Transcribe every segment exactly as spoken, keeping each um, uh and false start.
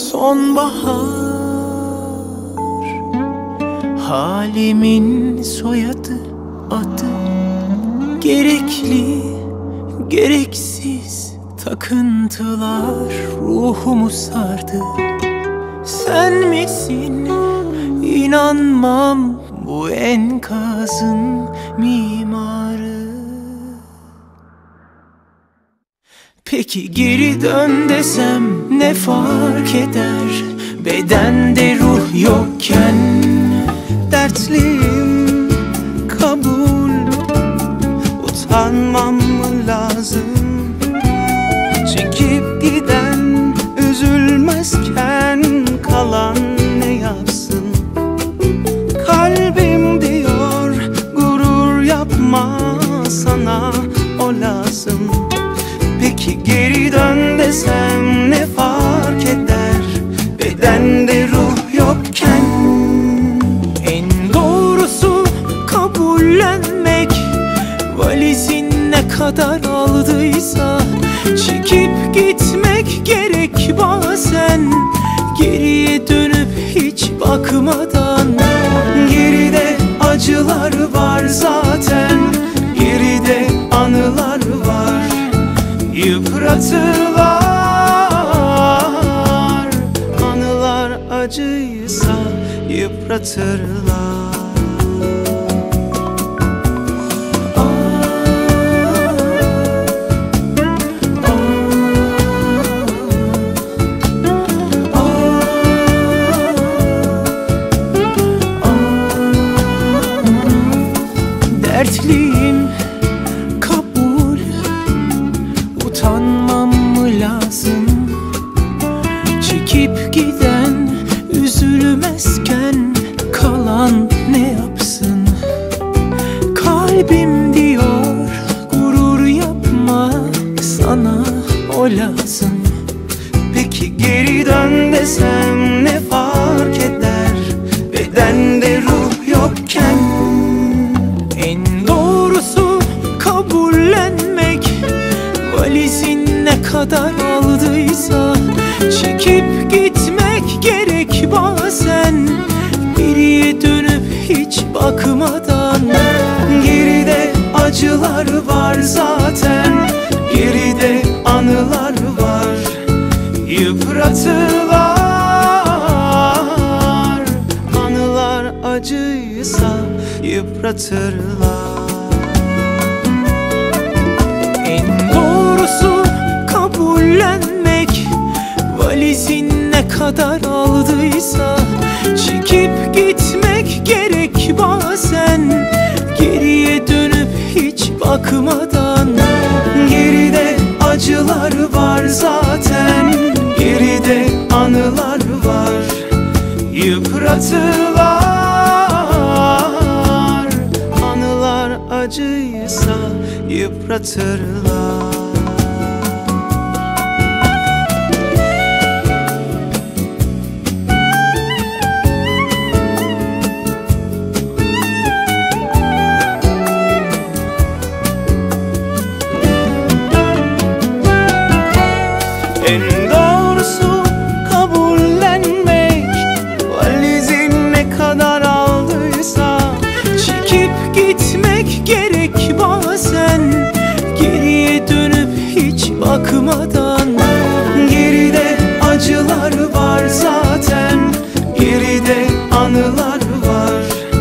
Sonbahar, halimin soyadı, adı. Gerekli, gereksiz takıntılar ruhumu sardı. Sen misin? İnanmam bu enkazın mimarı. Peki geri dön desem ne fark eder? Bedende ruh yokken dertliyim, kabul. Utanmam mı lazım? Çekip giden üzülmezken kalan ne yapsın? Kalbim diyor gurur yapma, sana o lazım. Peki geri dön desem ne fark eder? Bedende ruh yokken. En doğrusu kabullenmek. Valizin ne kadar aldıysa çekip gitmek gerek bazen. Geriye dönüp hiç bakmadan. Geride acılar var zaten, geride anılar var. Yıpratırlar, anılar acıysa yıpratırlar. Dertliyim, kabul. Utanmam mı lazım? Çekip giden üzülmezken kalan ne yapsın? Kalbim diyor gurur yapma, sana o lazım. Peki geri dön desem ne fark eder? Bedende ruh yokken. En doğrusu kabullenmek. Valizin ne kadar aldıysa çekip gitmek gerek bazen. Geriye dönüp hiç bakmadan. Geride acılar var zaten, geride anılar var. Yıpratırlar, anılar acıysa yıpratırlar. En doğrusu kabullenmek. Valizin ne kadar aldıysa çekip gitmek gerek bazen. Geriye dönüp hiç bakmadan. Geride acılar var zaten, geride anılar var. Yıpratırlar, anılar acıysa yıpratırlar. En doğrusu kabullenmek. Valizin ne kadar aldıysa çekip gitmek gerek bazen. Geriye dönüp hiç bakmadan. geride acılar var zaten, geride anılar var.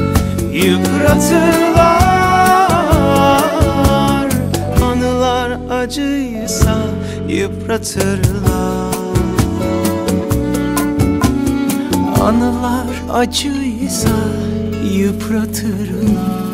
Yıpratırlar, anılar acıysa yıpratırlar. Anılar acıysa yıpratırlar.